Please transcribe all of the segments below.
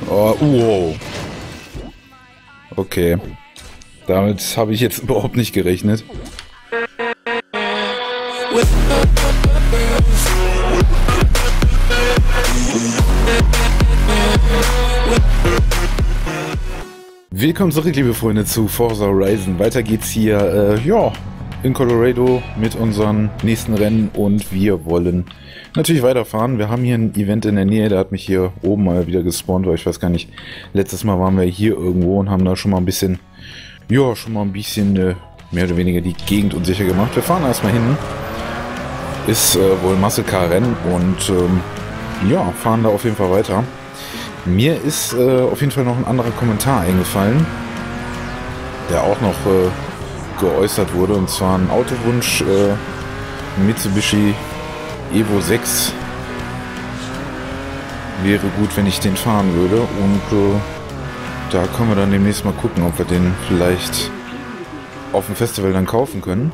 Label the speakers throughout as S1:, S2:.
S1: Oh, wow. Okay. Damit habe ich jetzt überhaupt nicht gerechnet. Willkommen zurück, liebe Freunde, zu Forza Horizon. Weiter geht's hier, in Colorado mit unseren nächsten Rennen und wir wollen natürlich weiterfahren. Wir haben hier ein Event in der Nähe, der hat mich hier oben mal wieder gespawnt, weil ich weiß gar nicht, letztes Mal waren wir hier irgendwo und haben da schon mal ein bisschen, mehr oder weniger die Gegend unsicher gemacht. Wir fahren erstmal hin. Ist wohl ein Muscle Car Rennen und fahren da auf jeden Fall weiter. Mir ist auf jeden Fall noch ein anderer Kommentar eingefallen, der auch noch geäußert wurde, und zwar ein Autowunsch Mitsubishi Evo 6 wäre gut, wenn ich den fahren würde, und da können wir dann demnächst mal gucken, ob wir den vielleicht auf dem Festival dann kaufen können.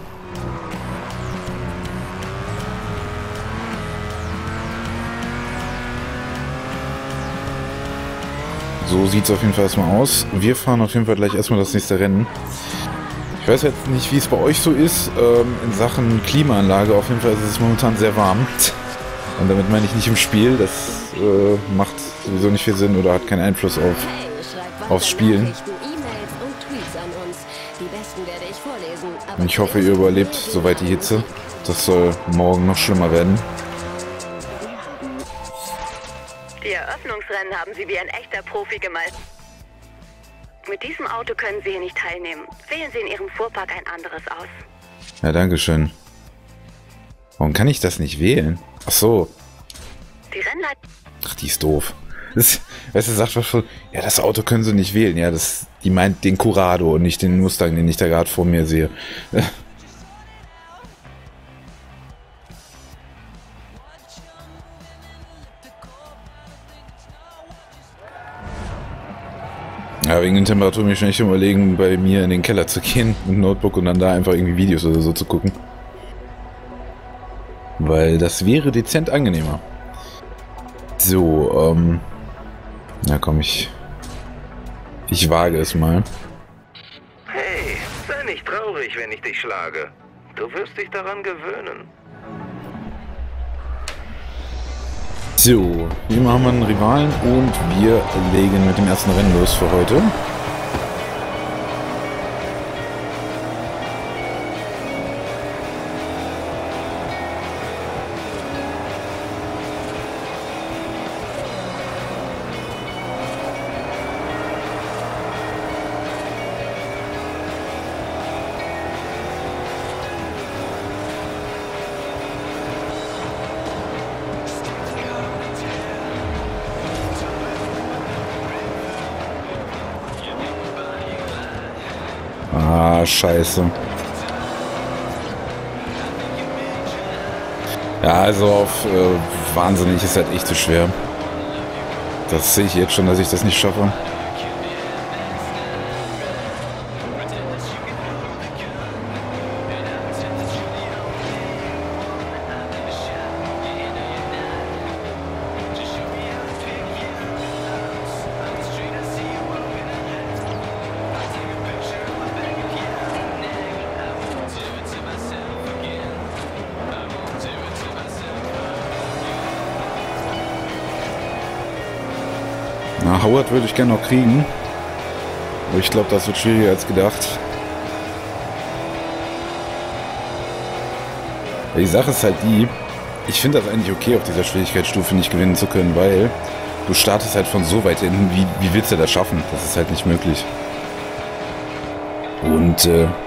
S1: So sieht es auf jeden Fall erstmal aus. Wir fahren auf jeden Fall gleich erstmal das nächste Rennen. Ich weiß jetzt nicht, wie es bei euch so ist, in Sachen Klimaanlage. Auf jeden Fall ist es momentan sehr warm. Und damit meine ich nicht im Spiel. Das macht sowieso nicht viel Sinn oder hat keinen Einfluss aufs Spielen. Und ich hoffe, ihr überlebt soweit die Hitze. Das soll morgen noch schlimmer werden.
S2: Die Eröffnungsrennen haben Sie wie ein echter Profi gemeistert. Mit diesem Auto können Sie hier nicht teilnehmen. Wählen Sie in Ihrem Fuhrpark ein anderes aus.
S1: Ja, dankeschön. Warum kann ich das nicht wählen? Ach so.
S2: Die Rennleitung...
S1: Ach, die ist doof. Weißt du, sagt was von, ja, das Auto können Sie nicht wählen. Ja, die meint den Corrado und nicht den Mustang, den ich da gerade vor mir sehe. Ja, wegen den Temperaturen bin ich schon echt überlegen, bei mir in den Keller zu gehen mit dem Notebook und dann da einfach irgendwie Videos oder so zu gucken. Weil das wäre dezent angenehmer. So, ja komm, ich wage es mal.
S3: Hey, sei nicht traurig, wenn ich dich schlage. Du wirst dich daran gewöhnen.
S1: So, hier haben wir einen Rivalen und wir legen mit dem ersten Rennen los für heute. Ah, scheiße. Ja, also auf wahnsinnig ist halt echt zu schwer. Das sehe ich jetzt schon, dass ich das nicht schaffe. Na, Howard würde ich gerne noch kriegen. Aber ich glaube, das wird schwieriger als gedacht. Die Sache ist halt die, ich finde das eigentlich okay, auf dieser Schwierigkeitsstufe nicht gewinnen zu können, weil du startest halt von so weit hinten, wie willst du das schaffen? Das ist halt nicht möglich. Und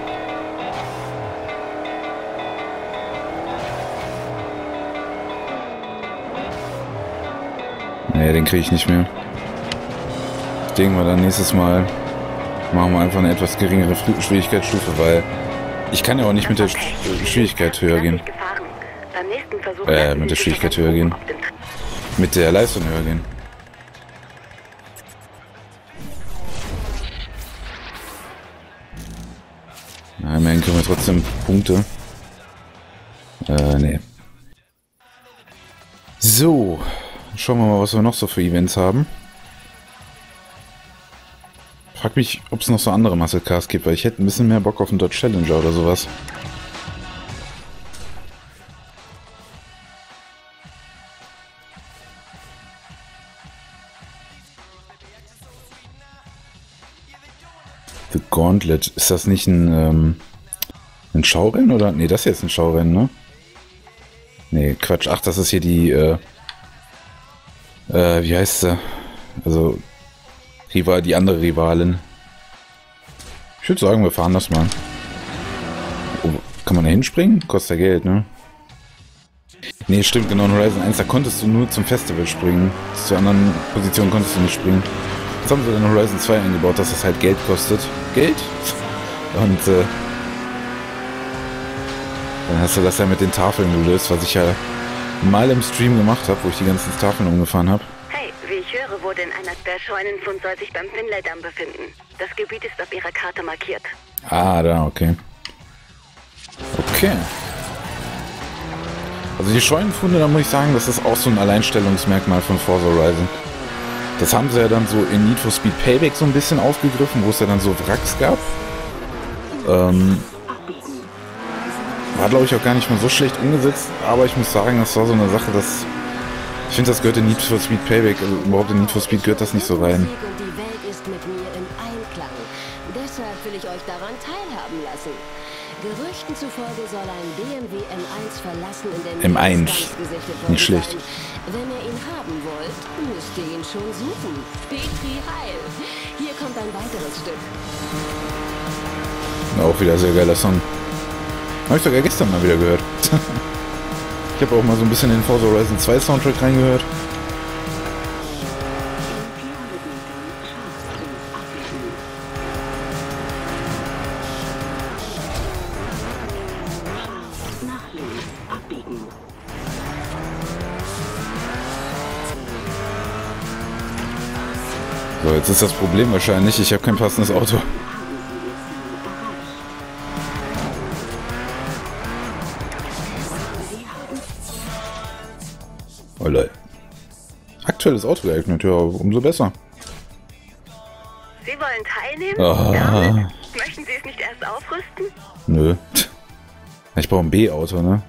S1: nee, den kriege ich nicht mehr. Ich denke mal, dann nächstes Mal machen wir einfach eine etwas geringere Schwierigkeitsstufe, weil ich kann ja auch nicht mit der Schwierigkeit höher gehen. Mit der Schwierigkeit höher gehen. Mit der Leistung höher gehen. Na, immerhin kriegen wir trotzdem Punkte. Nee. So. Schauen wir mal, was wir noch so für Events haben. Frag mich, ob es noch so andere Muscle Cars gibt, weil ich hätte ein bisschen mehr Bock auf einen Dodge Challenger oder sowas. The Gauntlet. Ist das nicht ein Schaurennen oder? Ne, das hier ist ein Schaurennen, ne? Ne, Quatsch. Ach, das ist hier die, wie heißt sie? Also, die andere Rivalin. Ich würde sagen, wir fahren das mal. Oh, kann man da hinspringen? Kostet ja Geld, ne? Ne, stimmt, genau. In Horizon 1, da konntest du nur zum Festival springen. Zu anderen Positionen konntest du nicht springen. Jetzt haben sie in Horizon 2 eingebaut, dass das halt Geld kostet. Geld? Und dann hast du das ja mit den Tafeln gelöst, was ich ja mal im Stream gemacht habe, wo ich die ganzen Tafeln umgefahren habe.
S2: Hey, wie ich höre, wurde in einer der Scheunenfund soll sich beim Finlay-Damm befinden. Das Gebiet ist auf ihrer Karte markiert.
S1: Ah, da, okay. Okay. Also die Scheunenfunde, da muss ich sagen, das ist auch so ein Alleinstellungsmerkmal von Forza Horizon. Das haben sie ja dann so in Need for Speed Payback so ein bisschen aufgegriffen, wo es ja dann so Wracks gab. War, glaube ich, auch gar nicht mal so schlecht umgesetzt, aber ich muss sagen, das war so eine Sache, dass ich finde, das gehört in Need for Speed Payback, also überhaupt in Need for Speed gehört das nicht so rein.
S4: Die Welt ist mit mir im Einklang. Deshalb will ich euch daran teilhaben lassen. Gerüchten zufolge soll ein BMW M1 verlassen in der
S1: M1.
S4: Nähe
S1: Nicht schlecht.
S4: sein. Wenn ihr ihn haben wollt, müsst ihr ihn schon suchen. Petri Heil. Hier kommt ein weiteres Stück.
S1: Auch wieder sehr geiler Song. Habe ich sogar gestern mal wieder gehört. Ich habe auch mal so ein bisschen in den Forza Horizon 2 Soundtrack reingehört. So, jetzt ist das Problem wahrscheinlich, ich habe kein passendes Auto. Oh Leute. Aktuelles Auto geeignet, ja, umso besser.
S2: Sie wollen teilnehmen?
S1: Ah.
S2: Damit? Möchten Sie es nicht erst aufrüsten?
S1: Nö. Ich brauche ein B-Auto, ne?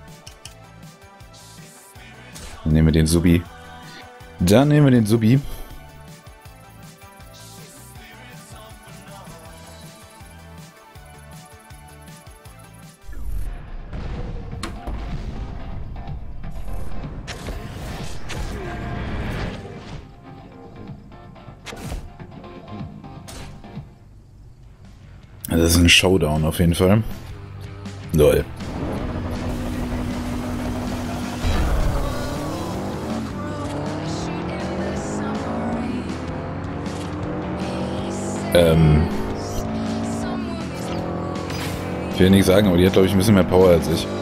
S1: Dann nehmen wir den Subi. Dann nehmen wir den Subi. Das ist ein Showdown auf jeden Fall. Lol. Ich will nicht sagen, aber die hat, glaube ich, ein bisschen mehr Power als ich.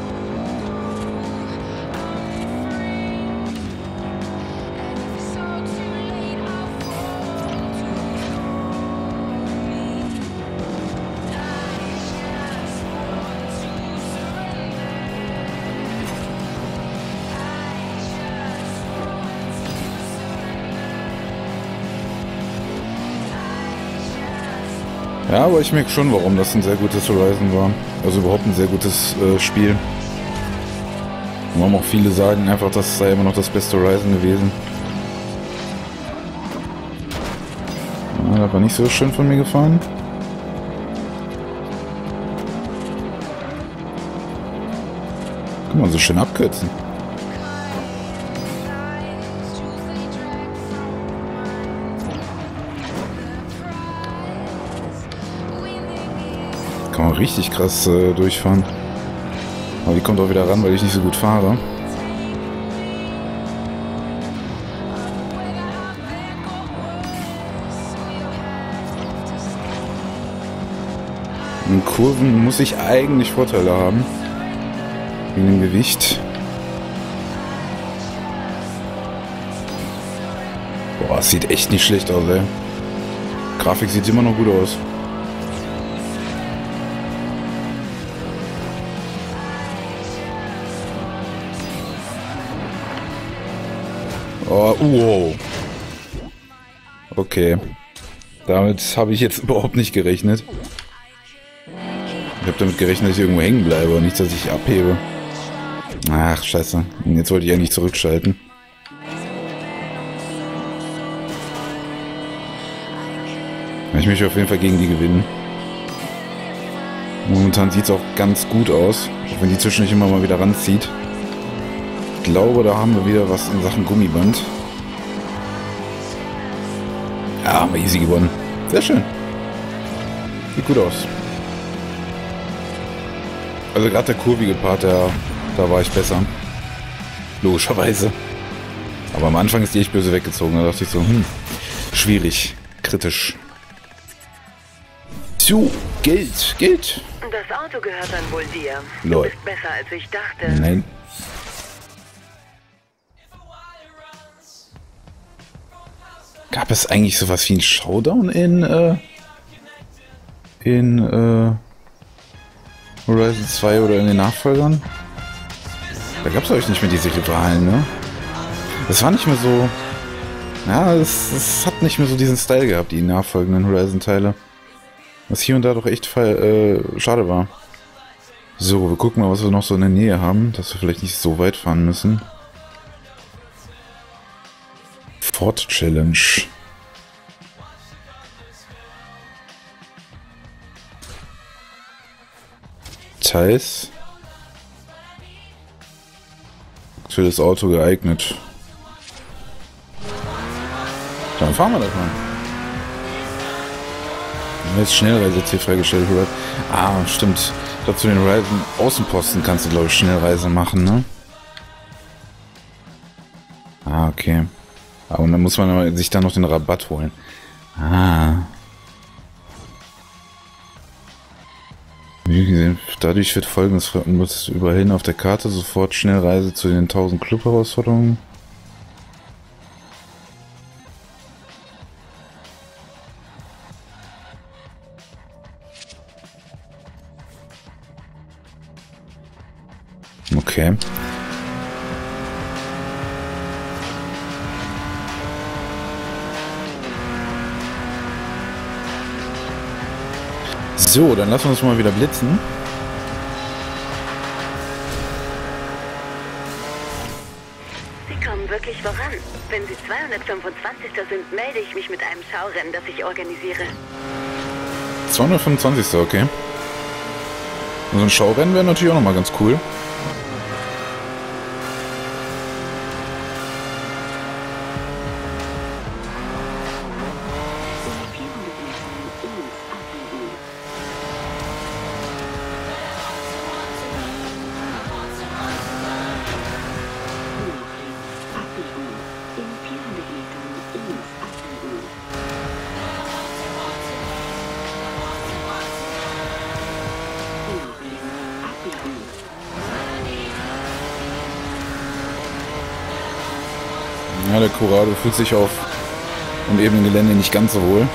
S1: Ja, aber ich merke schon, warum das ein sehr gutes Horizon war. Also überhaupt ein sehr gutes Spiel. Warum auch viele sagen einfach, das sei immer noch das beste Horizon gewesen. Ja, das war nicht so schön von mir gefahren. Kann man so schön abkürzen. Kann man richtig krass durchfahren. Aber die kommt auch wieder ran, weil ich nicht so gut fahre. In Kurven muss ich eigentlich Vorteile haben. Wegen dem Gewicht. Boah, es sieht echt nicht schlecht aus, ey. Grafik sieht immer noch gut aus. Oh, wow. Okay. Damit habe ich jetzt überhaupt nicht gerechnet. Ich habe damit gerechnet, dass ich irgendwo hängen bleibe und nicht, dass ich abhebe. Ach, scheiße. Jetzt wollte ich eigentlich zurückschalten. Ich möchte auf jeden Fall gegen die gewinnen. Momentan sieht es auch ganz gut aus, auch wenn die zwischendurch immer mal wieder ranzieht. Ich glaube, da haben wir wieder was in Sachen Gummiband. Ja, haben wir easy gewonnen. Sehr schön. Sieht gut aus. Also gerade der kurvige Part, da war ich besser. Logischerweise. Aber am Anfang ist die echt böse weggezogen. Da dachte ich so, schwierig. Kritisch. So, Geld.
S2: Das Auto gehört dann wohl dir.
S1: Lol.
S2: Du bist besser, als ich dachte.
S1: Nein. Gab es eigentlich sowas wie einen Showdown in Horizon 2 oder in den Nachfolgern? Da gab es euch nicht mehr diese Rivalen, ne? Das war nicht mehr so... Ja, es hat nicht mehr so diesen Style gehabt, die nachfolgenden Horizon-Teile. Was hier und da doch echt schade war. So, wir gucken mal, was wir noch so in der Nähe haben, dass wir vielleicht nicht so weit fahren müssen. Ford Challenge. Details. Für das Auto geeignet. Dann fahren wir das mal. Jetzt Schnellreise jetzt hier freigestellt wird. Ah, stimmt. Ich glaube, zu den Horizon Außenposten kannst du, glaube ich, Schnellreise machen, ne? Ah, okay. Aber dann muss man sich dann noch den Rabatt holen. Ah. Wie gesehen, dadurch wird folgendes muss überall auf der Karte sofort Schnellreise zu den 1000 Club-Herausforderungen. Okay. So, dann lassen wir uns mal wieder blitzen.
S2: Sie kommen wirklich voran. Wenn Sie 225. sind, melde ich mich mit einem Schaurennen, das ich organisiere.
S1: 225. Okay. So ein Schaurennen wäre natürlich auch nochmal ganz cool. Ja, der Corrado fühlt sich auf und eben im Gelände nicht ganz so wohl.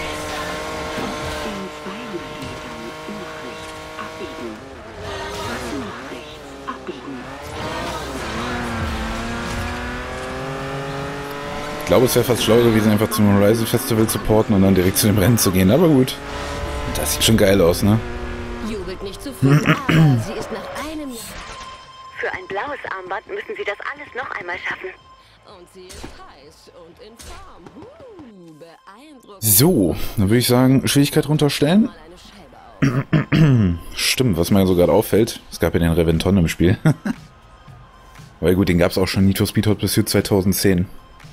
S1: Ich glaube, es wäre fast schlauer gewesen, einfach zum Horizon Festival zu porten und dann direkt zu dem Rennen zu gehen. Aber gut, das sieht schon geil aus, ne?
S4: Jubelt nicht zu früh, aber sie ist nach einem Jahr.
S2: Für ein blaues Armband müssen Sie das alles noch einmal schaffen.
S4: Und sie ist heiß und in Form. Beeindruckend.
S1: So, dann würde ich sagen, Schwierigkeit runterstellen.
S4: Mal eine Scheibe auf.
S1: Stimmt, was mir sogar auffällt, es gab ja den Reventon im Spiel. Weil gut, den gab es auch schon Need for Speed Hot Pursuit 2010.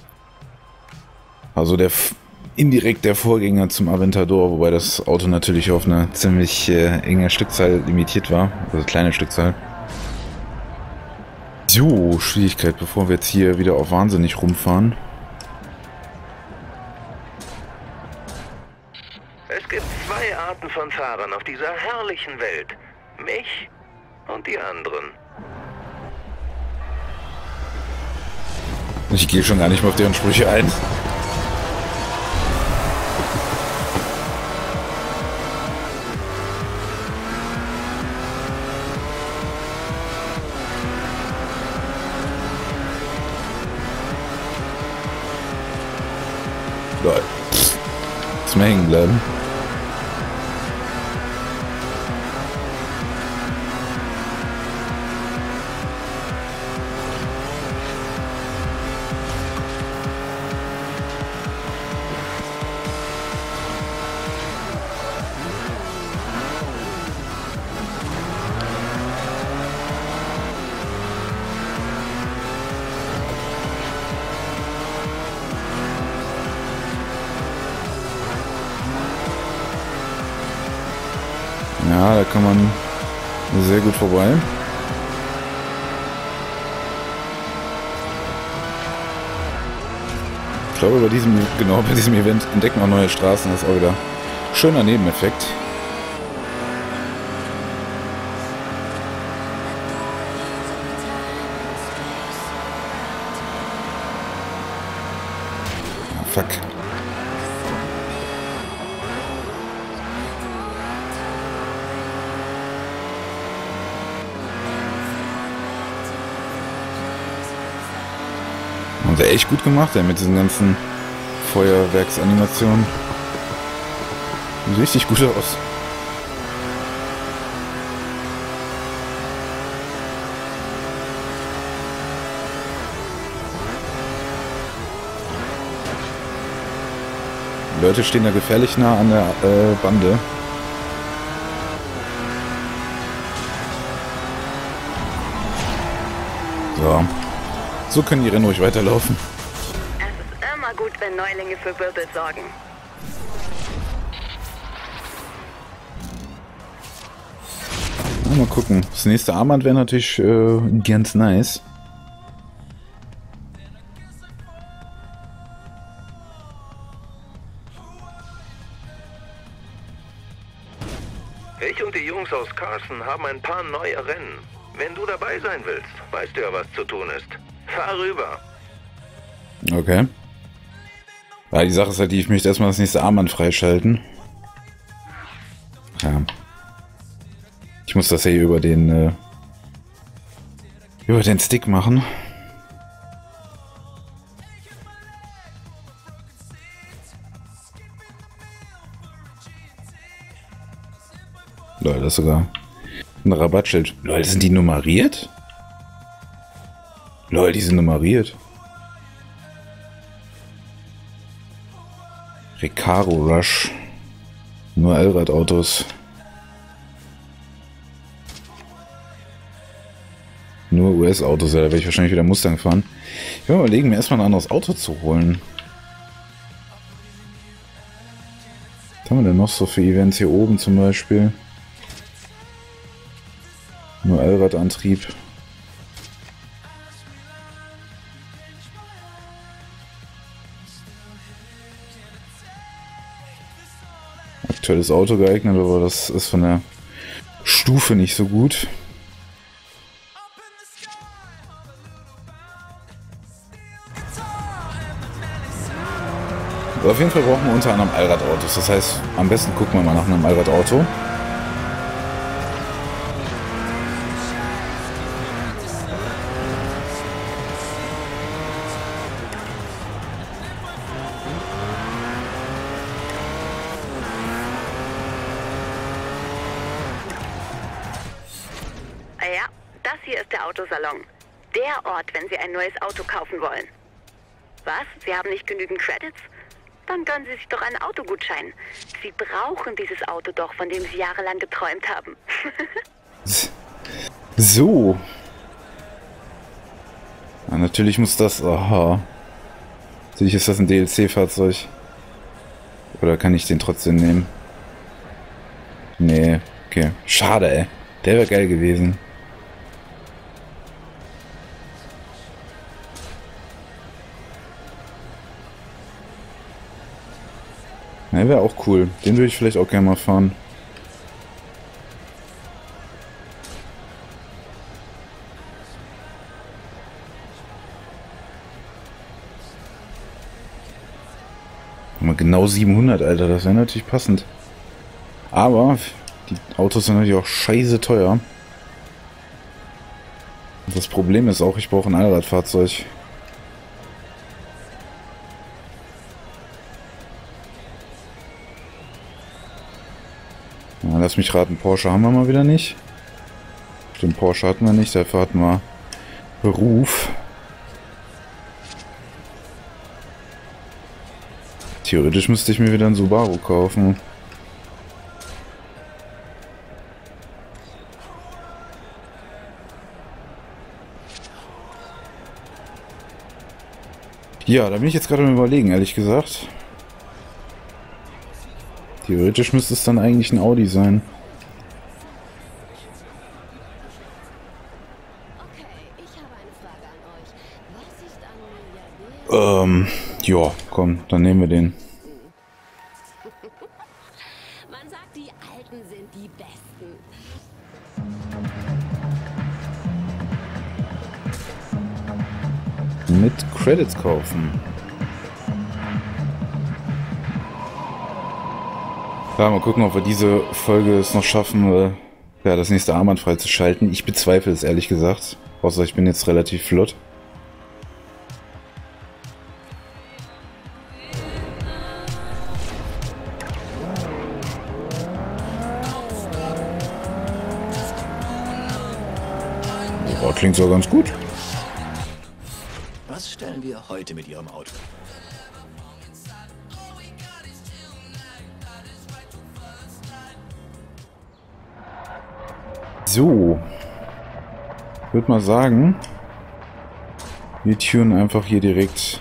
S1: Also indirekt der Vorgänger zum Aventador, wobei das Auto natürlich auf eine ziemlich enge Stückzahl limitiert war, also kleine Stückzahl. So, Schwierigkeit, bevor wir jetzt hier wieder auf wahnsinnig rumfahren.
S3: Es gibt zwei Arten von Fahrern auf dieser herrlichen Welt. Mich und die anderen.
S1: Ich gehe schon gar nicht mehr auf deren Sprüche ein. kurz mal hängen bleiben. Ja, da kann man sehr gut vorbei. Ich glaube, bei diesem Event entdecken wir neue Straßen. Das ist auch wieder ein schöner Nebeneffekt. Ah, fuck. Haben sie echt gut gemacht, mit diesen ganzen Feuerwerksanimationen. Sieht richtig gut aus. Die Leute stehen da gefährlich nah an der Bande. So. So können die Rennen ruhig weiterlaufen.
S2: Es ist immer gut, wenn Neulinge für Wirbel sorgen.
S1: Mal gucken. Das nächste Armband wäre natürlich ganz nice.
S3: Ich und die Jungs aus Carson haben ein paar neue Rennen. Wenn du dabei sein willst, weißt du ja, was zu tun ist. Fahr rüber.
S1: Okay. Ja, die Sache ist halt, ich möchte erstmal das nächste Armband freischalten. Ja. Ich muss das ja hier über den Stick machen. Leute, das ist sogar ein Rabattschild. Leute, sind die nummeriert? Leute, die sind nummeriert. Recaro Rush. Nur Allradautos. Nur US-Autos, ja, da werde ich wahrscheinlich wieder Mustang fahren. Ich will mal überlegen, mir erstmal ein anderes Auto zu holen. Was haben wir denn noch so für Events hier oben zum Beispiel? Nur Allradantrieb. Aktuelles Auto geeignet, aber das ist von der Stufe nicht so gut. Aber auf jeden Fall brauchen wir unter anderem Allradautos. Das heißt, am besten gucken wir mal nach einem Allradauto.
S2: Ja, das hier ist der Autosalon. Der Ort, wenn Sie ein neues Auto kaufen wollen. Was? Sie haben nicht genügend Credits? Dann gönnen Sie sich doch einen Autogutschein. Sie brauchen dieses Auto doch, von dem Sie jahrelang geträumt haben.
S1: So. Ja, natürlich muss das... Aha. Natürlich ist das ein DLC-Fahrzeug. Oder kann ich den trotzdem nehmen? Nee, okay. Schade, ey. Der wäre geil gewesen. Der wäre auch cool. Den würde ich vielleicht auch gerne mal fahren. Mal genau 700, Alter. Das wäre natürlich passend. Aber die Autos sind natürlich auch scheiße teuer. Und das Problem ist auch, ich brauche ein Allradfahrzeug. Ja, lass mich raten, Porsche haben wir mal wieder nicht. Stimmt, Porsche hatten wir nicht, dafür hatten wir Beruf. Theoretisch müsste ich mir wieder einen Subaru kaufen. Ja, da bin ich jetzt gerade am Überlegen, ehrlich gesagt. Theoretisch müsste es dann eigentlich ein Audi sein.
S4: Okay, ich habe eine Frage an euch. Was ist an Milliardär?
S1: Ja, komm, dann nehmen wir den.
S4: Man sagt, die Alten sind die Besten.
S1: Mit Credits kaufen. Ja, mal gucken, ob wir diese Folge es noch schaffen, ja, das nächste Armband freizuschalten. Ich bezweifle es ehrlich gesagt. Außer ich bin jetzt relativ flott. Oh, klingt so ganz gut.
S5: Was stellen wir heute mit Ihrem Auto?
S1: So. Ich würde mal sagen, wir tunen einfach hier direkt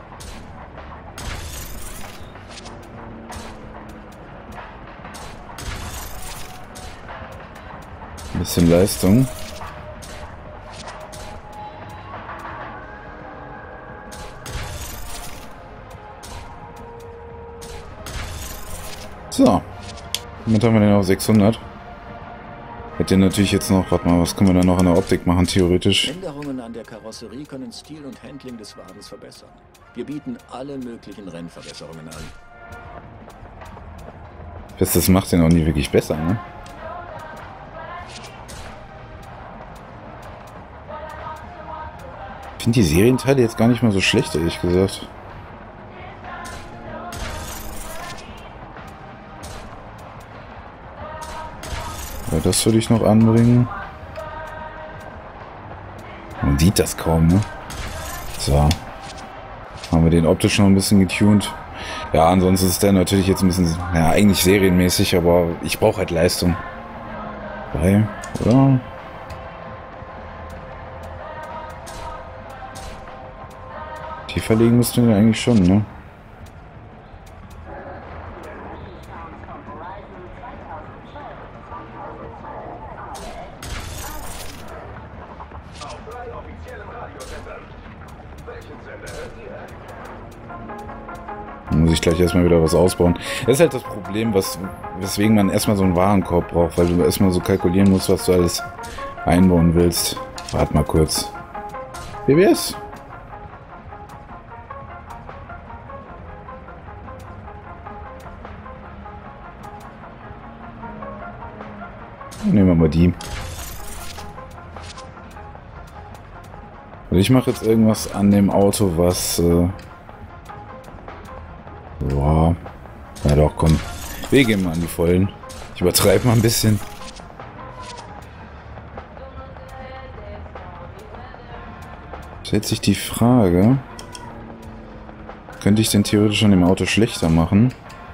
S1: ein bisschen Leistung. So, damit haben wir den auf 600. Hätte natürlich jetzt noch, warte mal, was können wir da noch an der Optik machen, theoretisch?
S5: Änderungen an der Karosserie können Stil und Handling des Wagens verbessern. Wir bieten alle möglichen Rennverbesserungen an.
S1: Das macht den auch nie wirklich besser, ne? Ich finde die Serienteile jetzt gar nicht mal so schlecht, ehrlich gesagt. Ja, das würde ich noch anbringen. Man sieht das kaum, ne? So. Haben wir den optisch noch ein bisschen getuned. Ja, ansonsten ist der natürlich jetzt ein bisschen, ja, eigentlich serienmäßig, aber ich brauche halt Leistung. Bei, oder? Tiefer legen müssten wir eigentlich schon, ne? Muss ich gleich erstmal wieder was ausbauen. Das ist halt das Problem, weswegen man erstmal so einen Warenkorb braucht, weil du erstmal so kalkulieren musst, was du alles einbauen willst. Warte mal kurz. BBS? Nehmen wir mal die. Und ich mache jetzt irgendwas an dem Auto, was... Boah. Ja doch, komm. Wir gehen mal an die Vollen. Ich übertreibe mal ein bisschen. Stellt sich die Frage, könnte ich denn theoretisch an dem Auto schlechter machen?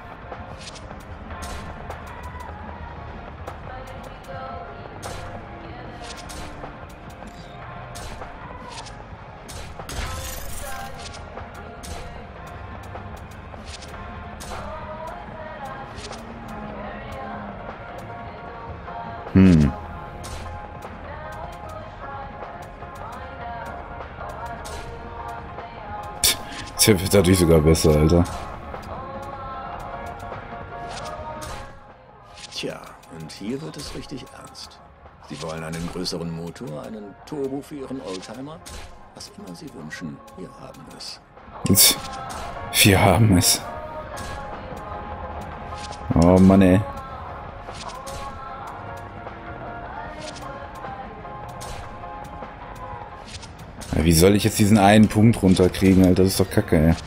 S1: Der wird dadurch sogar besser, Alter.
S5: Tja, und hier wird es richtig ernst. Sie wollen einen größeren Motor, einen Turbo für Ihren Oldtimer? Was immer Sie wünschen, wir haben es.
S1: Jetzt, wir haben es. Oh Mann, ey. Ja, wie soll ich jetzt diesen einen Punkt runterkriegen, Alter? Das ist doch kacke, ey.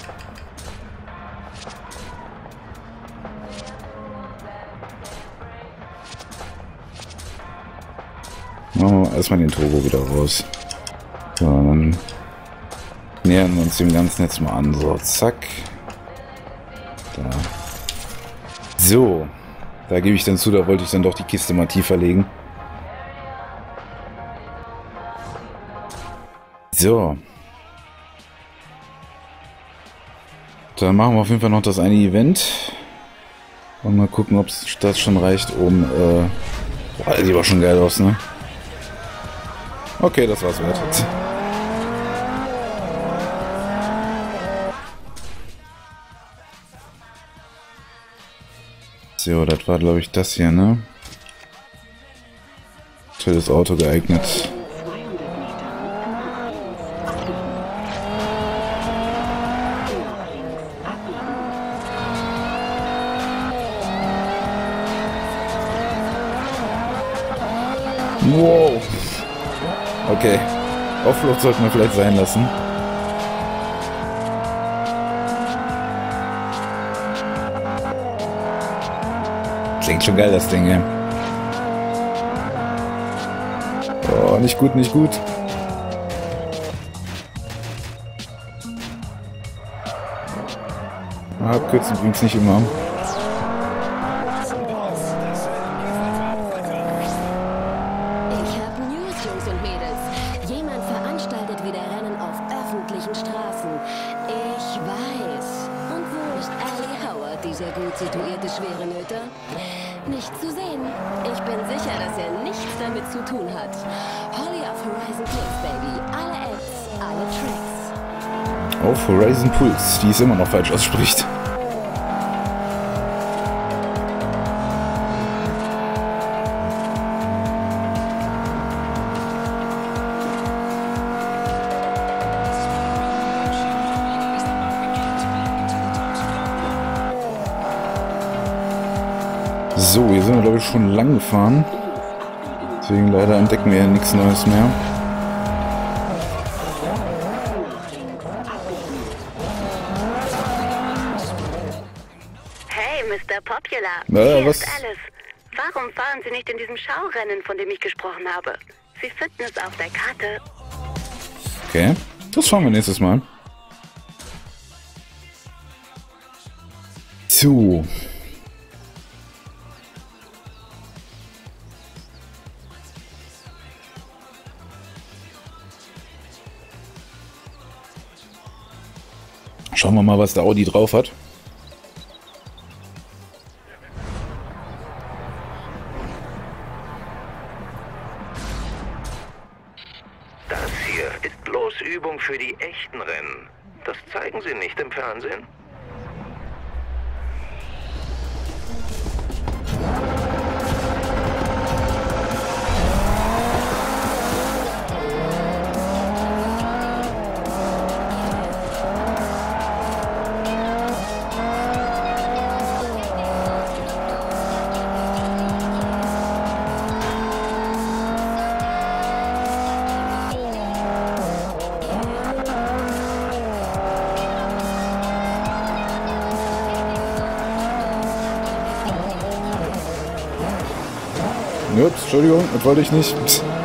S1: Machen wir erstmal den Turbo wieder raus. So, dann nähern wir uns dem Ganzen jetzt mal an. So, zack. Da. So. Da gebe ich dann zu, da wollte ich dann doch die Kiste mal tiefer legen. So. Dann machen wir auf jeden Fall noch das eine Event. Und mal gucken, ob das schon reicht, um... boah, sieht aber schon geil aus, ne? Okay, das war's wert. So, das war, glaube ich, das hier, ne? Für das Auto geeignet. Wow. Okay. Offroad sollten wir vielleicht sein lassen. Klingt schon geil, das Ding, ey. Oh, nicht gut, nicht gut. Abkürzen übrigens nicht immer.
S4: Dieser gut situierte Schwerenöter? Nicht zu sehen. Ich bin sicher, dass er nichts damit zu tun hat. Holly auf Horizon Pulse, Baby. Alle Apps, alle Tracks.
S1: Auf Horizon Pulse, die es immer noch falsch ausspricht. So, hier sind wir, glaube ich, schon lang gefahren. Deswegen leider entdecken wir ja nichts Neues mehr.
S2: Hey, Mr. Popular.
S1: Hier
S2: ist Alice. Warum fahren Sie nicht in diesem Schaurennen, von dem ich gesprochen habe? Sie finden es auf der Karte.
S1: Okay, das schauen wir nächstes Mal. So. Schauen wir mal, was der Audi drauf hat.
S3: Das hier ist bloß Übung für die echten Rennen. Das zeigen sie nicht im Fernsehen.
S1: Ups, Entschuldigung, das wollte ich nicht.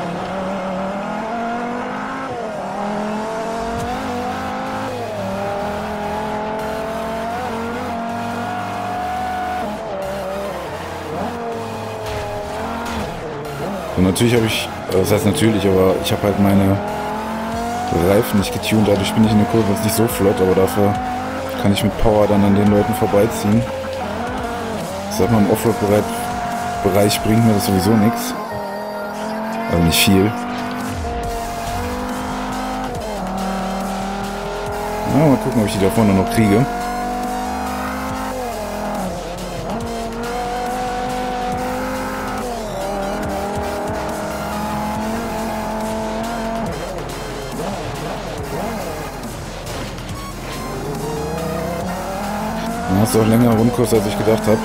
S1: Und natürlich habe ich, das heißt natürlich, aber ich habe halt meine Reifen nicht getuned, dadurch bin ich in der Kurve jetzt nicht so flott, aber dafür kann ich mit Power dann an den Leuten vorbeiziehen. Ich sag mal, im Offroad-Bereich bringt mir das sowieso nichts. Also nicht viel. Na, mal gucken, ob ich die da vorne noch kriege. Dann hast du auch länger Rundkurs, als ich gedacht habe.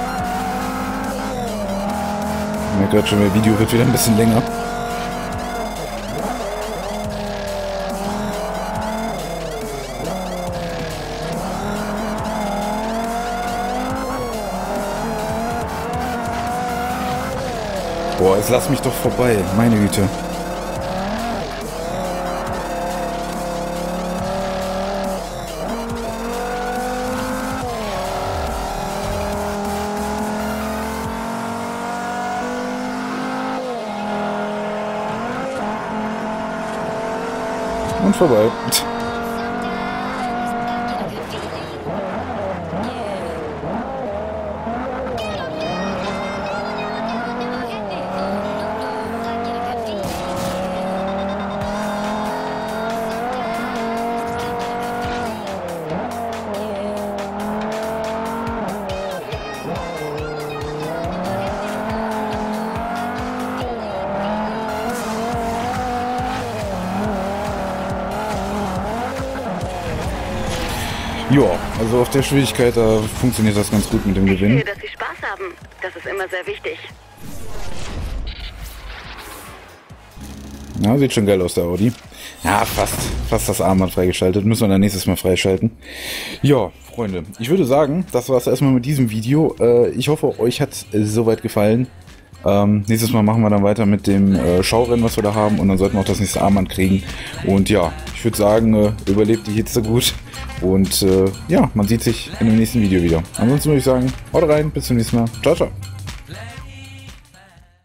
S1: Ich merke gerade schon, das Video wird wieder ein bisschen länger. Boah, jetzt lass mich doch vorbei. Meine Güte. Und vorbei. Ja, also auf der Schwierigkeit, da funktioniert das ganz gut mit dem
S2: Ich
S1: Gewinn.
S2: sehe, dass Sie Spaß haben. Das ist immer sehr wichtig.
S1: Ja, sieht schon geil aus, der Audi. Ja, fast das Armband freigeschaltet. Müssen wir dann nächstes Mal freischalten. Ja, Freunde, ich würde sagen, das war es erstmal mit diesem Video. Ich hoffe, euch hat es soweit gefallen. Nächstes Mal machen wir dann weiter mit dem Schaurennen, was wir da haben. Und dann sollten wir auch das nächste Armband kriegen. Und ja, ich würde sagen, überlebt die Hitze gut. Und ja, man sieht sich in dem nächsten Video wieder. Ansonsten würde ich sagen, haut rein, bis zum nächsten Mal. Ciao, ciao.